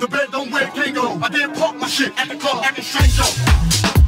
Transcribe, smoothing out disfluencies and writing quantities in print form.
The bed don't where it can't go. I didn't park my shit at the club acting stranger.